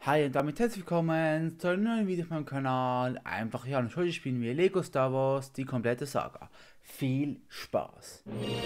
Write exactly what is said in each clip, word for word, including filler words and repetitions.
Hi und damit herzlich willkommen zu einem neuen Video auf meinem Kanal. Einfach ja, und heute spielen wir Lego Star Wars, die komplette Saga. Viel Spaß.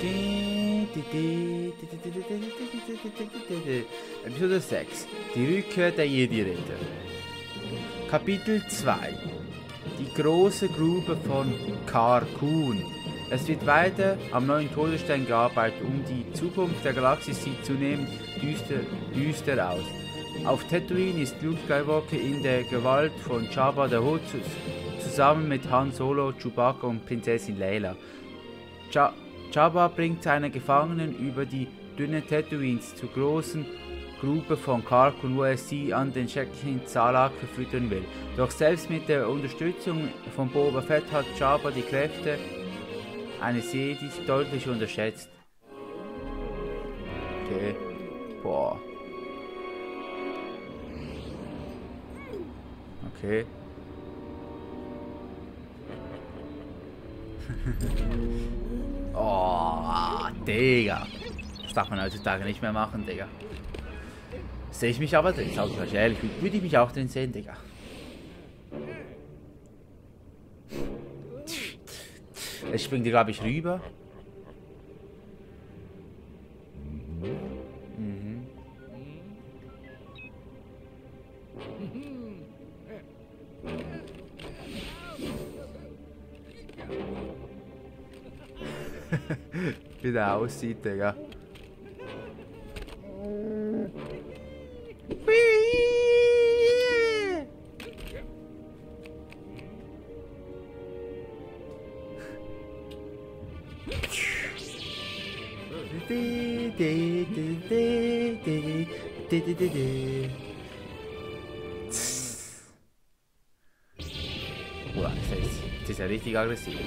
Episode sechs. Die Rückkehr der Jedi-Ritter. Kapitel zwei. Die große Grube von Carkoon. Es wird weiter am neuen Todesstern gearbeitet, um die Zukunft der Galaxie sieht zunehmend düster, düster aus. Auf Tatooine ist Luke Skywalker in der Gewalt von Jabba the Hutt zusammen mit Han Solo, Chewbacca und Prinzessin Leia. Ja Jabba bringt seine Gefangenen über die dünnen Tatooines zur großen Grube von Carkoon, wo er sie an den schrecklichen Salak verfüttern will. Doch selbst mit der Unterstützung von Boba Fett hat Jabba die Kräfte eines Jedis deutlich unterschätzt. Okay. Boah. Okay. Oh, Digga. Das darf man heutzutage nicht mehr machen, Digga. Sehe ich mich aber drin, sag ich euch ehrlich, würde ich mich auch drin sehen, Digga. Es springt, glaube ich, rüber. Mhm. Wie der aussieht, Digga. Boah, das ist, das ist ja richtig aggressiv.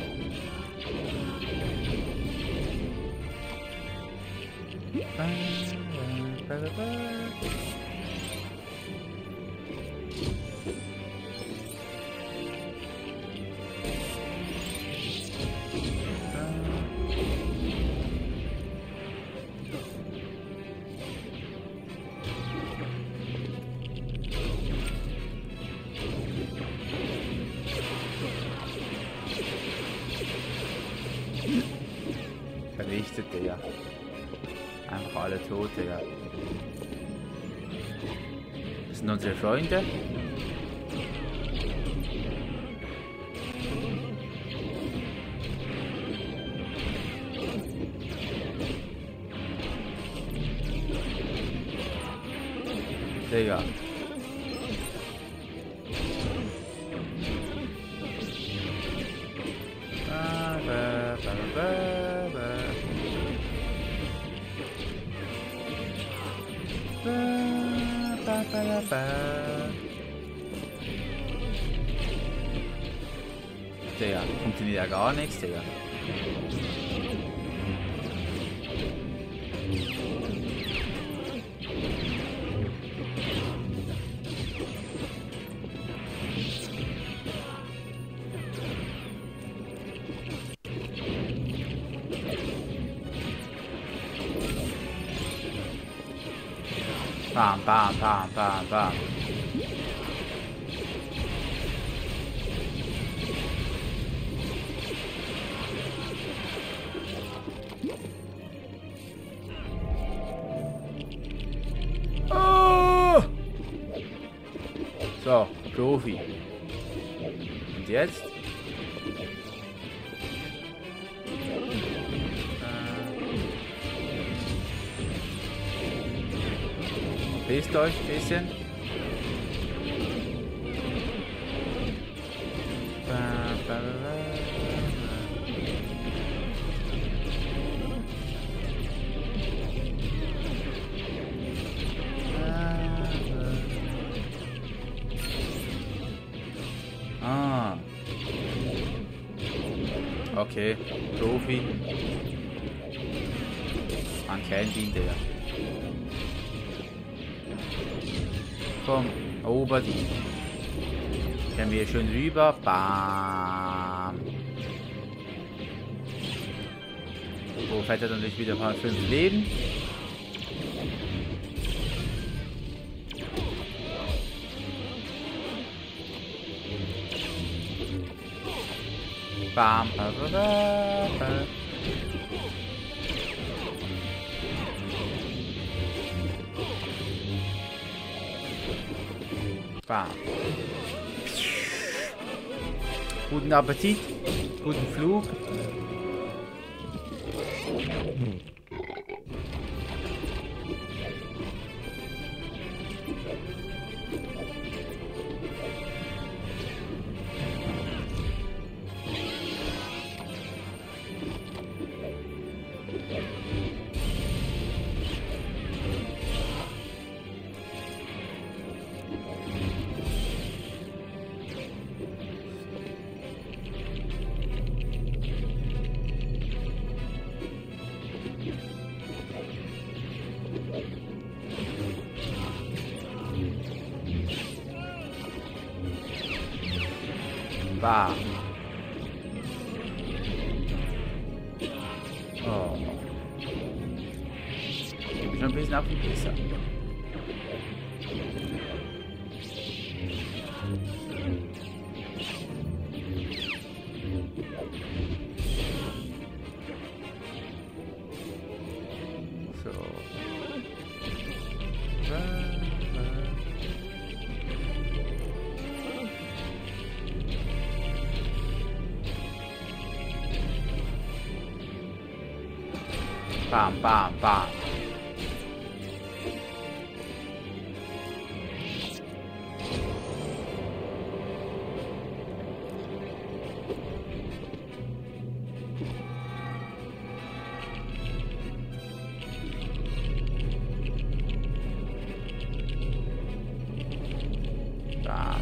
Vernichtet, Digga. Einfach alle tot, Digga. Das sind unsere Freunde. Digga. Ba, ba, ba, ba, ba. Ba, ba, ba, ba. Digga, funktioniert ja gar nichts, Digga. Bam, bam, bam, bam, bam. Oh! So, Profi. Und jetzt? Verpisst euch ein bisschen. Ah. Okay, Profi. Man kennt ihn, der. Komm, erober die. Können wir schön rüber. Bam. Wo fährt er natürlich wieder mal fünf Leben. Bam, ba, ba, ba, ba. Bam. Guten Appetit, guten Flug. Bam. Oh. Ich bin schon ein bisschen auf dem Pisser. So. Bam, bam, bam. Bam.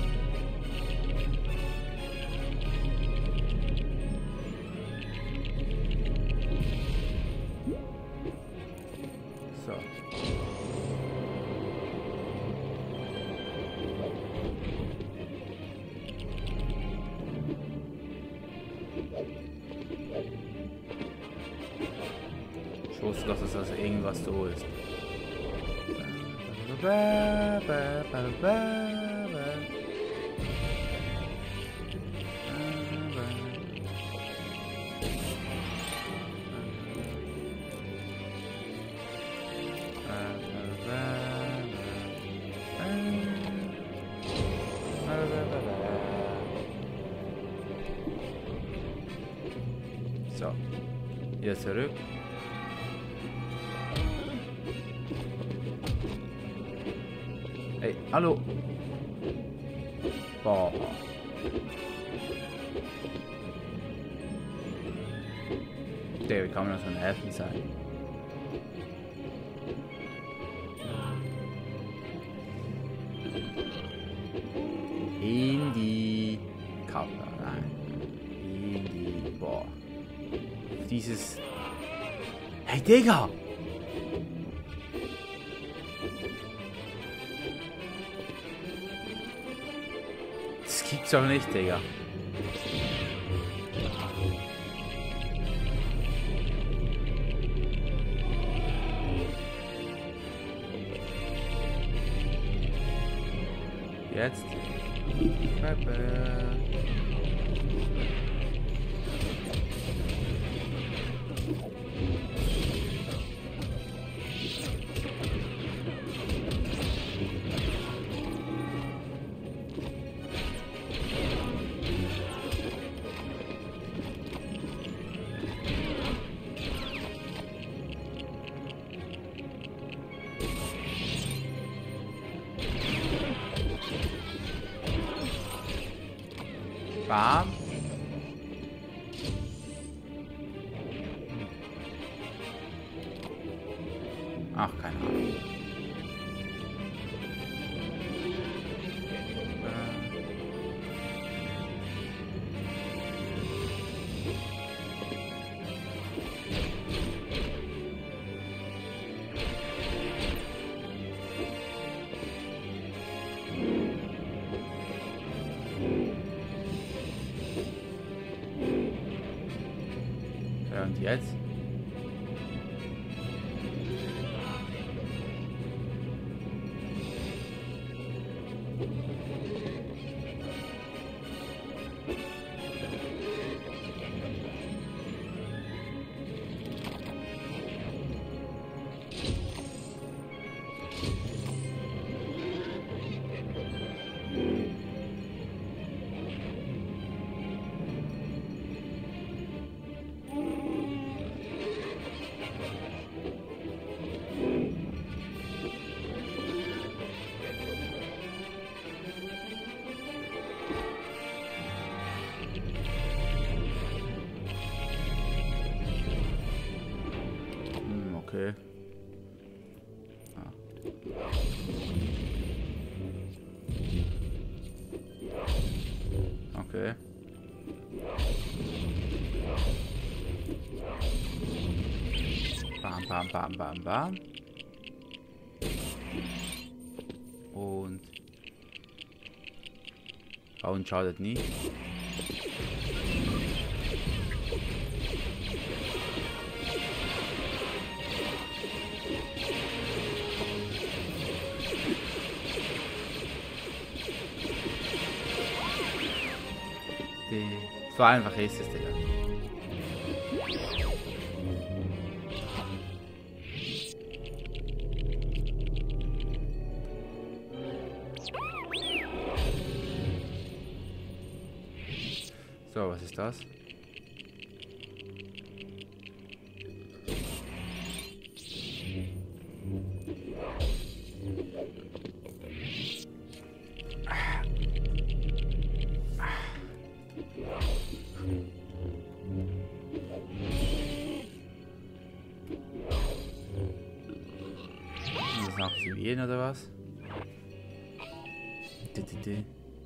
So. Ich wusste doch, dass das irgendwas so ist. Ba, ba, ba, ba, ba. So, wieder zurück. Hey, hallo. Boah. Der, wie kann man das von helfen sein? In die Kappe rein. In die. Boah. Dieses. Hey, Digga! Das gibt's doch nicht, Digga. Jetzt. Bye bye. Bam. Ach, keine Ahnung. Ja, und jetzt? Okay. Bam, bam, bam, bam, bam. Und... Bauen schadet nie. Die... So einfach ist es, Digga. So, was ist das? Das aktivieren oder was? Die, die, die.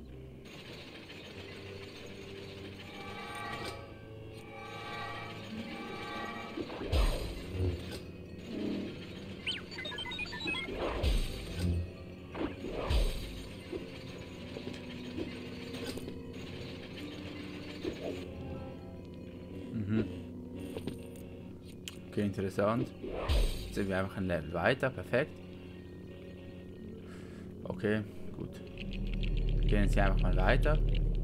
Okay, interessant. Jetzt sind wir einfach ein Level weiter, perfekt. Okay, gut. Wir gehen jetzt hier einfach mal weiter.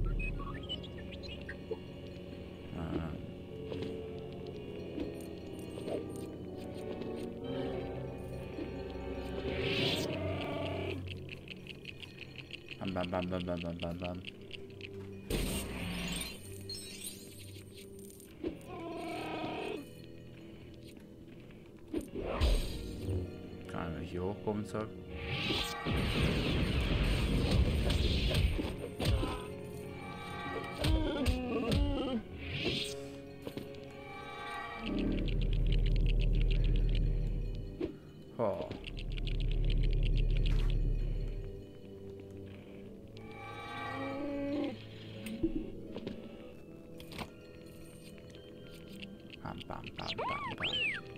Bam, bam, bam, bam, bam, bam, bam, bam. Kann ich hier hochkommen soll. Oh. Bam, bam, bam, bam, bam.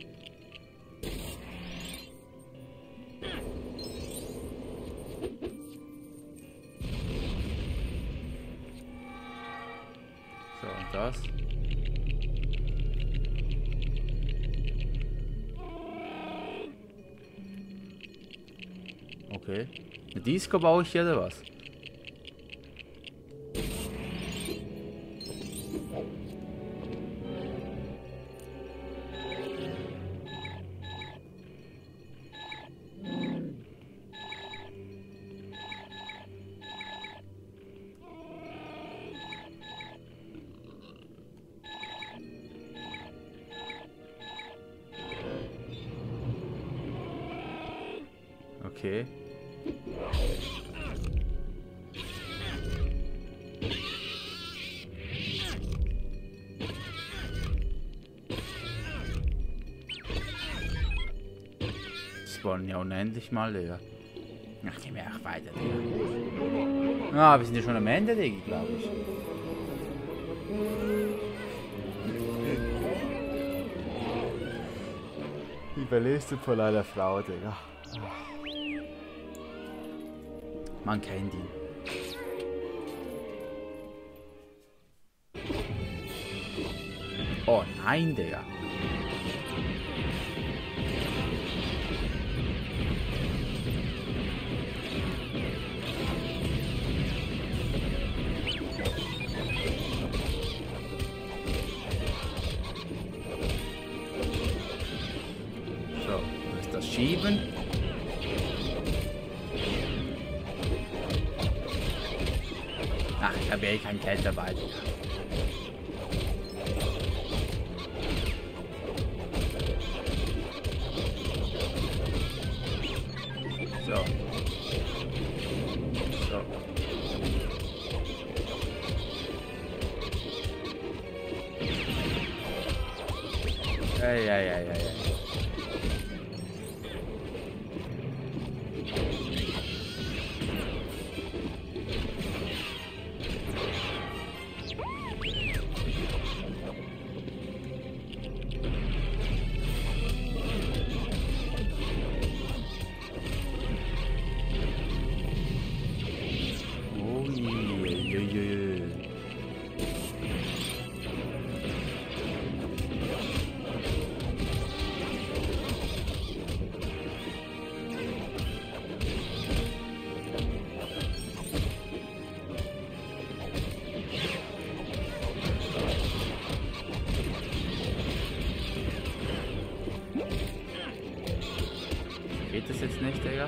So, und das. Okay. Eine Disco baue ich hier oder was? Okay. Das wollen ja unendlich mal, Digga. Ach, gehen wir auch weiter, Digga. Ah, wir sind ja schon am Ende, Digga, glaube ich. Überlebst du von einer Frau, Digga. Man kennt ihn. Oh nein, Digga. So, ist das Schieben? Ach, ich habe ja eh kein Geld dabei. So. So. Ja, ja, ja, ja, ja. Geht das jetzt nicht, Digga?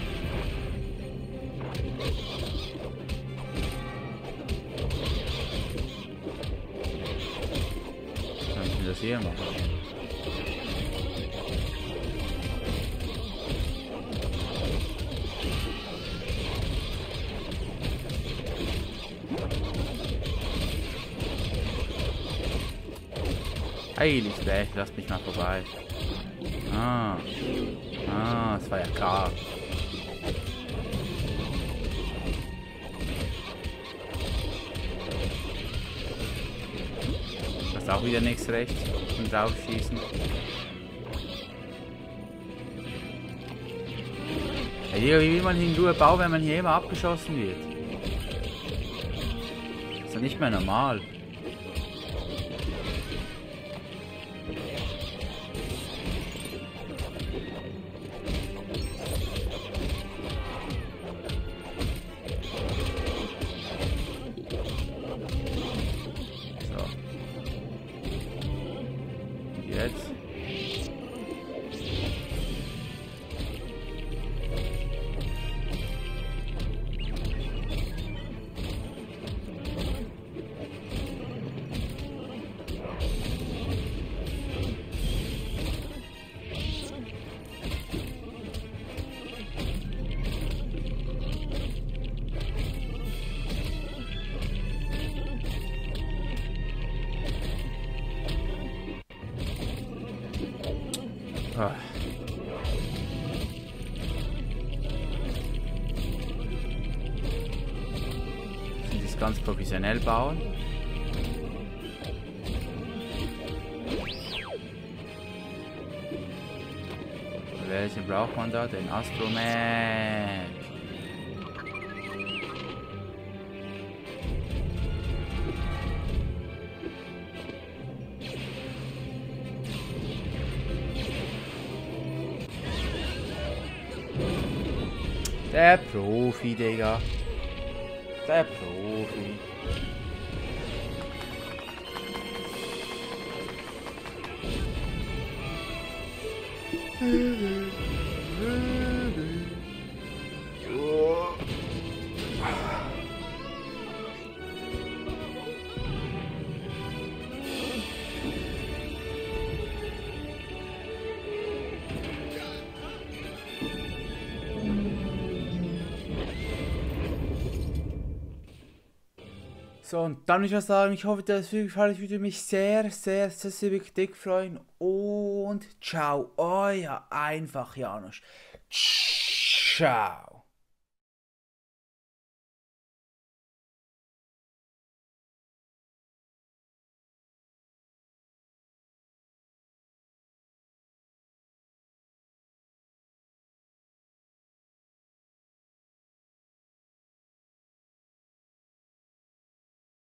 Kann ich mir das hier machen? Heilig weg, lasst mich mal vorbei. Ah. Ah, das war ja klar. Das ist auch wieder nichts rechts und draufschießen. Ja, wie will man hier in Ruhe bauen, wenn man hier immer abgeschossen wird? Das ist ja nicht mehr normal. Jetzt. Ah. Sie das ganz professionell bauen. Welchen braucht man da? Den Astromech. Der Profi, Digga. Der Profi. So, und dann würde ich mal sagen, ich hoffe, das Video gefallen. Ich würde mich sehr, sehr, sehr, sehr wirklich dick freuen. Und ciao, euer einfach Janusz. Ciao.